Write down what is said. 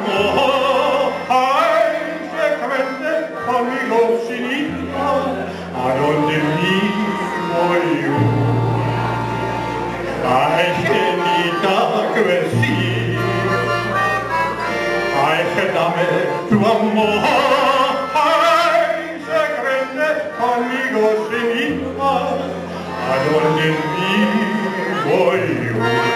amor, ay, secretamente conmigo sin igual, a donde vivo yo. Ay, genita que decir, ay, dame tu amor, ay, secretamente conmigo sin igual, a donde vivo yo.